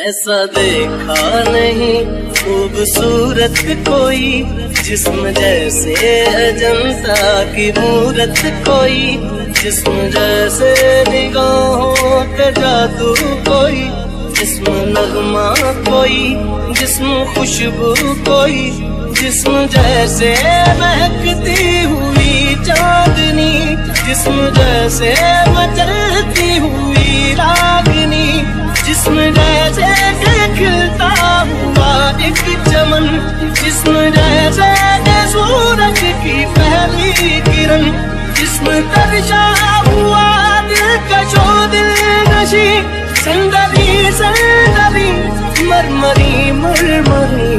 ऐसा देखा नहीं खूबसूरत कोई, जिस्म जैसे अजंता की मूरत कोई, जिस्म जैसे निगाहों पे जादू कोई, जिस्म नगमा कोई, जिस्म खुशबू कोई, जिस्म जैसे महकती हुई चांदनी, जिस्म जैसे मचलती हुई रागनी, जिस्म जैसे खिलता हुआ एक चमन, जिस्म जैसे सूरज की पहली किरण, जिस्म तरशा हुआ दिलकशो दिलनशी, संदली संदली मरमरी मरमरी।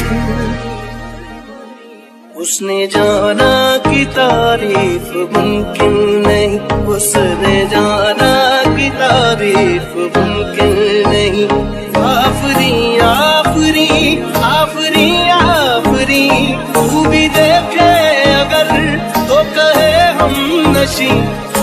उसने जाना कि तारीफ मुमकिन नहीं, उसने जाना कि तारीफ मुमकिन नहीं। आफरी आफरी आफरी आफरी, तू भी देखे अगर तो कहे हम नशी,